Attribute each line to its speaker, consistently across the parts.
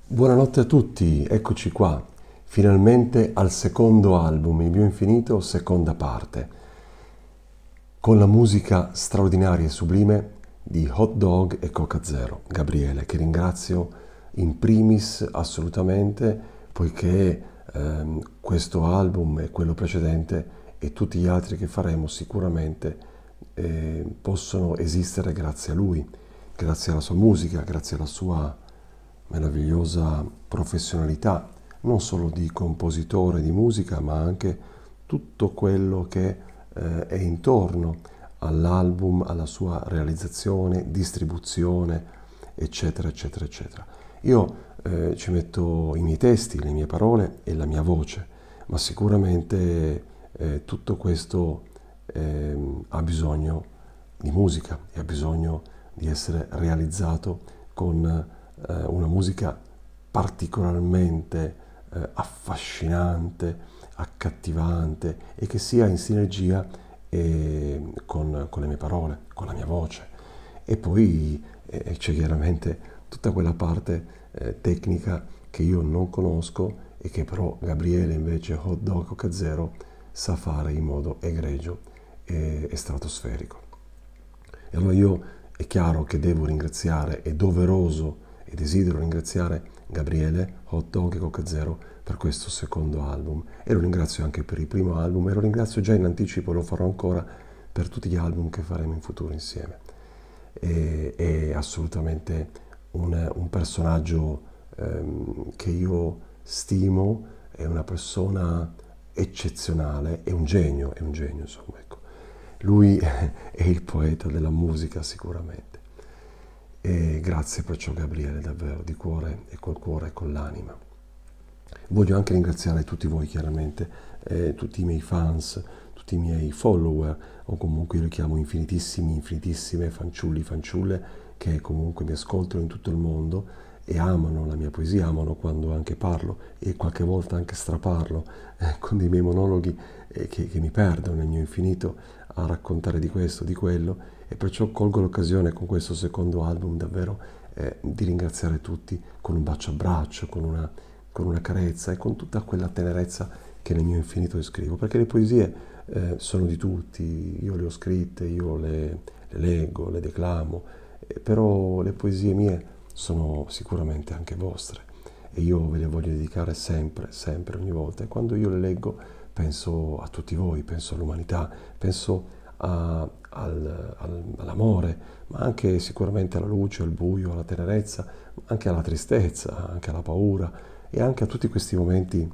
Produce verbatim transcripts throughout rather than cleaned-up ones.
Speaker 1: Buonanotte a tutti, eccoci qua, finalmente al secondo album, Il mio infinito, seconda parte, con la musica straordinaria e sublime di Hot Dog e Coca Zero, Gabriele, che ringrazio in primis assolutamente, poiché ehm, questo album e quello precedente e tutti gli altri che faremo sicuramente eh, possono esistere grazie a lui, grazie alla sua musica, grazie alla sua meravigliosa professionalità, non solo di compositore di musica, ma anche tutto quello che eh, è intorno all'album, alla sua realizzazione, distribuzione, eccetera, eccetera, eccetera. Io eh, ci metto i miei testi, le mie parole e la mia voce, ma sicuramente eh, tutto questo eh, ha bisogno di musica e ha bisogno di essere realizzato con eh, una musica particolarmente eh, affascinante, accattivante e che sia in sinergia eh, con, con le mie parole, con la mia voce. E poi eh, c'è chiaramente tutta quella parte eh, tecnica che io non conosco e che però Gabriele invece Hot Dog Coca Zero sa fare in modo egregio e, e stratosferico. E allora io è chiaro che devo ringraziare, è doveroso e desidero ringraziare Gabriele Hot Dog e Coca Zero per questo secondo album e lo ringrazio anche per il primo album e lo ringrazio già in anticipo, lo farò ancora per tutti gli album che faremo in futuro insieme. E, è assolutamente un, un personaggio ehm, che io stimo, è una persona eccezionale, è un genio, è un genio insomma, ecco. Lui è il poeta della musica sicuramente. E grazie perciò Gabriele, davvero, di cuore e col cuore e con l'anima. Voglio anche ringraziare tutti voi chiaramente, eh, tutti i miei fans, tutti i miei follower, o comunque io li chiamo infinitissimi, infinitissime fanciulli, fanciulle, che comunque mi ascoltano in tutto il mondo e amano la mia poesia, amano quando anche parlo e qualche volta anche straparlo eh, con dei miei monologhi eh, che, che mi perdono nel mio infinito a raccontare di questo, di quello, e perciò colgo l'occasione con questo secondo album davvero eh, di ringraziare tutti con un bacio abbraccio, con una, con una carezza e con tutta quella tenerezza che nel mio infinito scrivo, perché le poesie eh, sono di tutti, io le ho scritte, io le, le leggo, le declamo, eh, però le poesie mie sono sicuramente anche vostre e io ve le voglio dedicare sempre, sempre, ogni volta, e quando io le leggo penso a tutti voi, penso all'umanità, penso a, al, al, all'amore, ma anche sicuramente alla luce, al buio, alla tenerezza, anche alla tristezza, anche alla paura e anche a tutti questi momenti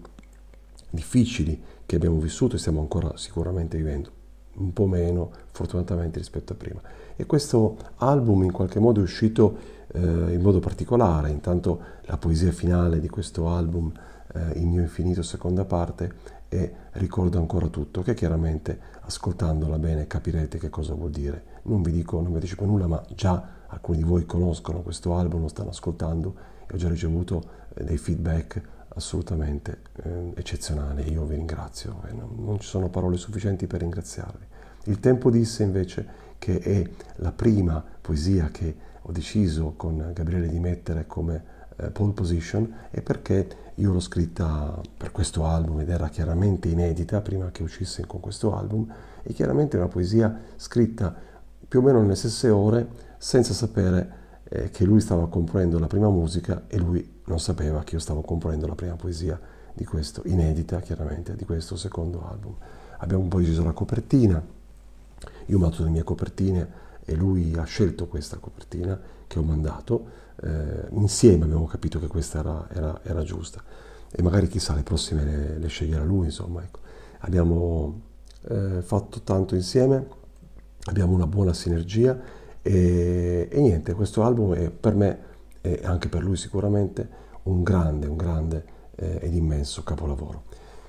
Speaker 1: difficili che abbiamo vissuto e stiamo ancora sicuramente vivendo, un po' meno fortunatamente rispetto a prima. E questo album in qualche modo è uscito eh, in modo particolare, intanto la poesia finale di questo album, eh, Il mio infinito seconda parte, e ricordo ancora tutto, che chiaramente ascoltandola bene capirete che cosa vuol dire. Non vi dico, non vi anticipo nulla, ma già alcuni di voi conoscono questo album, lo stanno ascoltando e ho già ricevuto eh, dei feedback assolutamente eh, eccezionali. Io vi ringrazio, eh, non, non ci sono parole sufficienti per ringraziarvi. Il tempo disse invece che è la prima poesia che ho deciso con Gabriele di mettere come eh, pole position e perché io l'ho scritta per questo album ed era chiaramente inedita prima che uscisse con questo album e chiaramente è una poesia scritta più o meno nelle stesse ore senza sapere eh, che lui stava componendo la prima musica e lui non sapeva che io stavo componendo la prima poesia di questo, inedita chiaramente, di questo secondo album. Abbiamo un po' deciso la copertina, io ho mandato le mie copertine e lui ha scelto questa copertina che ho mandato, eh, insieme abbiamo capito che questa era, era, era giusta e magari chissà le prossime le, le sceglierà lui, insomma, ecco. Abbiamo eh, fatto tanto insieme, abbiamo una buona sinergia e, e niente, questo album è per me e anche per lui sicuramente un grande, un grande eh, ed immenso capolavoro.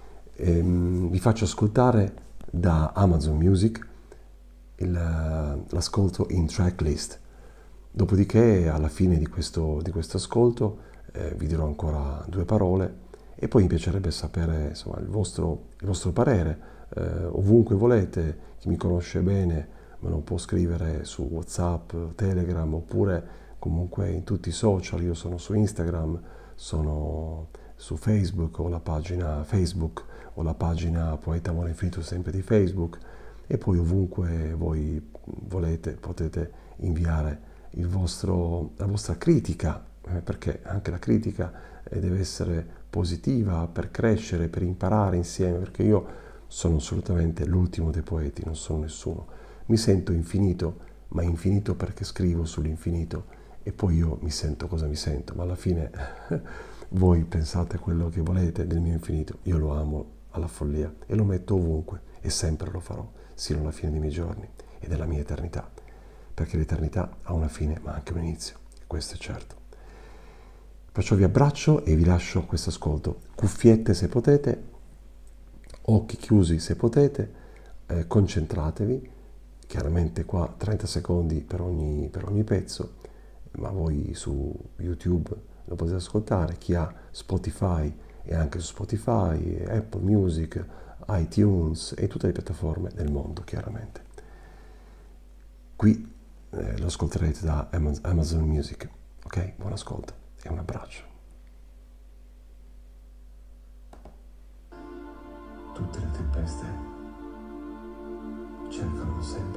Speaker 1: Ehm, vi faccio ascoltare da Amazon Music il, l'ascolto in tracklist. Dopodiché, alla fine di questo, di questo ascolto, eh, vi dirò ancora due parole e poi mi piacerebbe sapere insomma, il, vostro, il vostro parere. Eh, ovunque volete, chi mi conosce bene me lo può scrivere su WhatsApp, Telegram oppure comunque in tutti i social. Io sono su Instagram, sono su Facebook, ho la pagina Facebook, ho la pagina Poeta Amore Infinito sempre di Facebook, e poi ovunque voi volete potete inviare il vostro, la vostra critica, eh, perché anche la critica eh, deve essere positiva per crescere, per imparare insieme, perché io sono assolutamente l'ultimo dei poeti, non sono nessuno. Mi sento infinito, ma infinito perché scrivo sull'infinito, e poi io mi sento cosa mi sento, ma alla fine voi pensate quello che volete del mio infinito, io lo amo alla follia e lo metto ovunque e sempre lo farò, sino alla fine dei miei giorni e della mia eternità, perché l'eternità ha una fine ma anche un inizio, questo è certo. Perciò vi abbraccio e vi lascio questo ascolto. Cuffiette se potete, occhi chiusi se potete, eh, concentratevi, chiaramente qua trenta secondi per ogni, per ogni pezzo, ma voi su YouTube lo potete ascoltare, chi ha Spotify e anche su Spotify, Apple Music, iTunes e tutte le piattaforme del mondo, chiaramente. Qui eh, lo ascolterete da Amazon Music. Ok? Buon ascolto e un abbraccio. Tutte le tempeste cercano sempre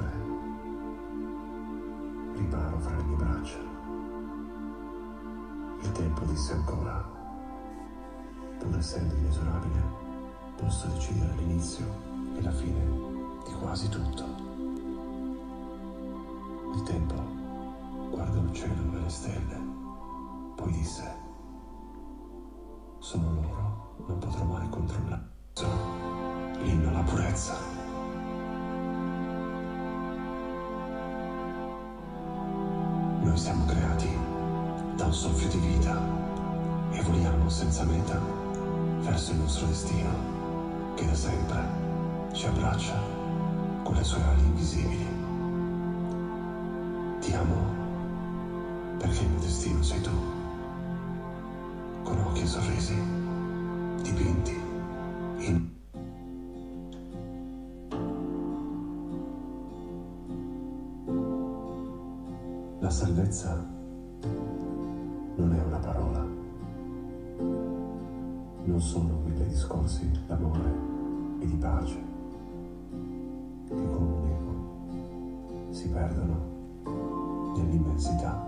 Speaker 1: riparo fra le mie braccia. Il tempo disse ancora: pur essendo inesorabile, posso decidere l'inizio e la fine di quasi tutto. Il tempo guardò il cielo e le stelle, poi disse: sono loro, non potrò mai controllare. Sono l'inno alla purezza. Noi siamo creati da un soffio di vita e voliamo senza meta verso il nostro destino, che da sempre ci abbraccia con le sue ali invisibili. Ti amo perché il mio destino sei tu, con occhi e sorrisi dipinti in... La salvezza non è una parola, non sono mille discorsi d'amore e di pace che con un eco si perdono nell'immensità.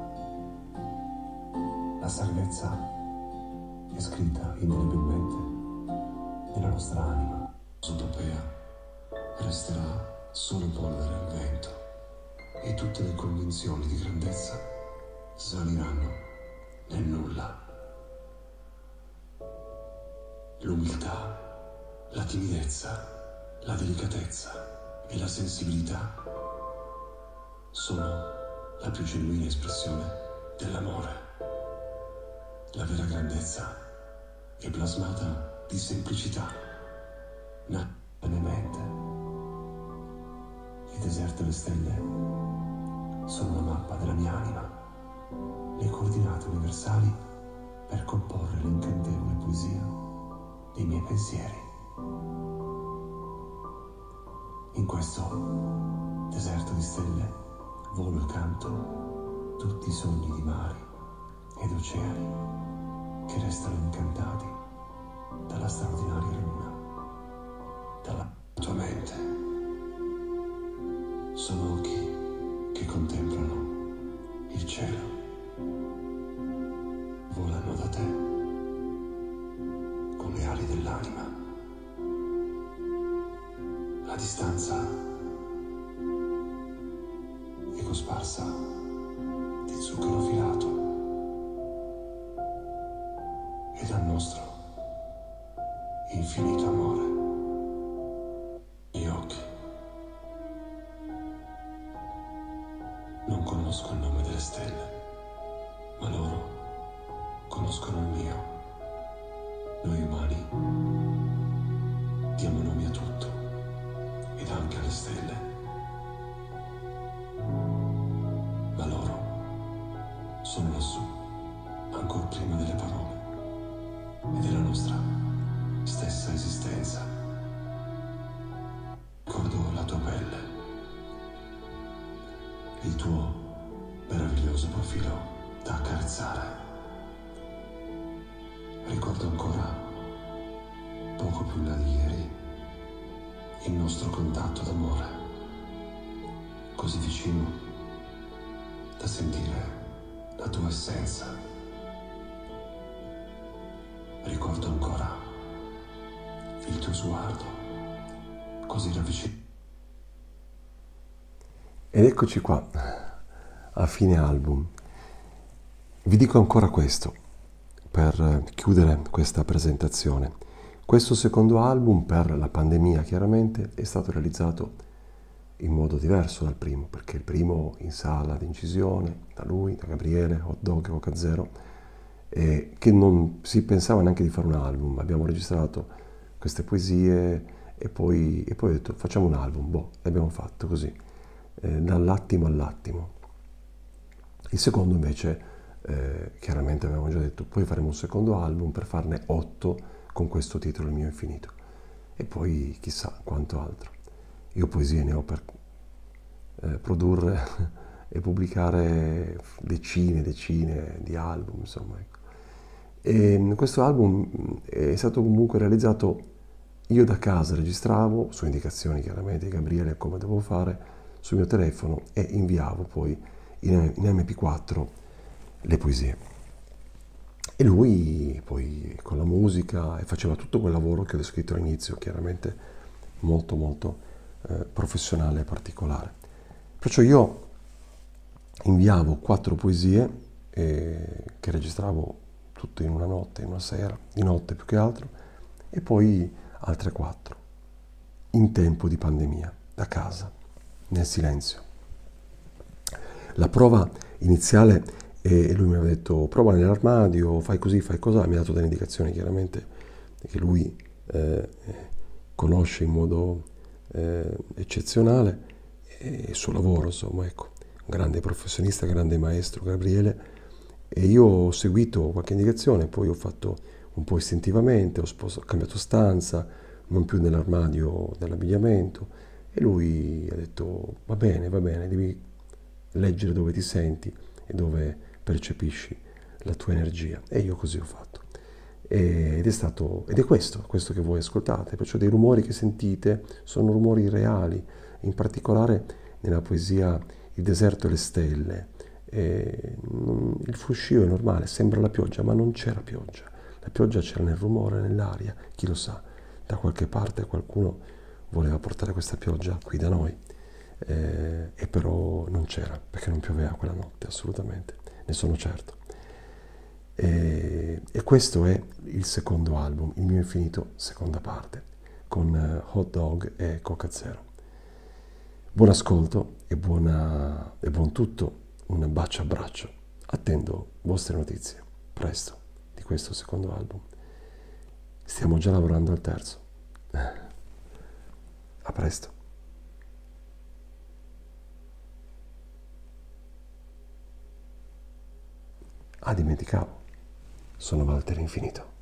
Speaker 1: La salvezza è scritta indelebilmente nella nostra anima. Utopea resterà solo polvere al vento e tutte le convinzioni di grandezza svaniranno nel nulla. L'umiltà, la timidezza, la delicatezza e la sensibilità sono la più genuina espressione dell'amore. La vera grandezza è plasmata di semplicità, naturalmente. Il deserto e le stelle sono la mappa della mia anima, le coordinate universali per comporre l'incantevole poesia dei miei pensieri. In questo deserto di stelle volo e canto tutti i sogni di mari ed oceani che restano incantati dalla straordinaria luna, dalla tua mente. Sono occhi che contemplano il cielo, volano da te con le ali dell'anima. La distanza è cosparsa di zucchero filato e dal nostro infinito amore. Gli occhi non conosco il nome delle stelle, ma loro conoscono il mio. Noi umani diamo nomi a tutto ed anche alle stelle, ma loro sono lassù ancor prima delle parole e della nostra stessa esistenza. Ricordo la tua pelle, il tuo meraviglioso profilo da accarezzare. Ricordo ancora, poco più in là di ieri, il nostro contatto d'amore, così vicino da sentire la tua essenza. Ricordo ancora il tuo sguardo, così ravvicinato. Ed eccoci qua, a fine album. Vi dico ancora questo, per chiudere questa presentazione. Questo secondo album, per la pandemia chiaramente, è stato realizzato in modo diverso dal primo, perché il primo in sala di incisione, da lui, da Gabriele, Hot Dog, Coca Zero, e che non si pensava neanche di fare un album. Abbiamo registrato queste poesie e poi, e poi ho detto facciamo un album, boh, l'abbiamo fatto così, eh, dall'attimo all'attimo. Il secondo invece, eh, chiaramente avevamo già detto, poi faremo un secondo album per farne otto con questo titolo, Il mio infinito, e poi chissà quanto altro. Io poesie ne ho per eh, produrre e pubblicare decine e decine di album, insomma, ecco. E questo album è stato comunque realizzato io da casa, registravo su indicazioni chiaramente di Gabriele come dovevo fare sul mio telefono e inviavo poi in, in emme pi quattro le poesie. E lui poi con la musica e faceva tutto quel lavoro che ho descritto all'inizio, chiaramente molto molto eh, professionale e particolare. Perciò io inviavo quattro poesie eh, che registravo tutte in una notte, in una sera, di notte più che altro, e poi altre quattro, in tempo di pandemia, da casa, nel silenzio. La prova iniziale, e lui mi aveva detto prova nell'armadio, fai così, fai così, mi ha dato delle indicazioni chiaramente che lui eh, conosce in modo eh, eccezionale, e il suo lavoro, insomma, ecco, un grande professionista, grande maestro Gabriele, e io ho seguito qualche indicazione, poi ho fatto un po' istintivamente, ho, sposto, ho cambiato stanza, non più nell'armadio dell'abbigliamento, e lui ha detto va bene, va bene, devi leggere dove ti senti e dove percepisci la tua energia, e io così ho fatto. Ed è stato, ed è questo, questo che voi ascoltate, perciò dei rumori che sentite sono rumori reali, in particolare nella poesia Il deserto e le stelle. E il fruscio è normale, sembra la pioggia, ma non c'era pioggia. La pioggia c'era nel rumore, nell'aria, chi lo sa, da qualche parte qualcuno voleva portare questa pioggia qui da noi, eh, e però non c'era, perché non pioveva quella notte, assolutamente, ne sono certo. E, e questo è il secondo album, Il mio infinito, seconda parte, con Hot Dog e Coca Zero. Buon ascolto e, buona, e buon tutto, un bacio abbraccio. Attendo vostre notizie, presto, di questo secondo album. Stiamo già lavorando al terzo. A presto. Ah, dimenticavo, sono Walter Infinito.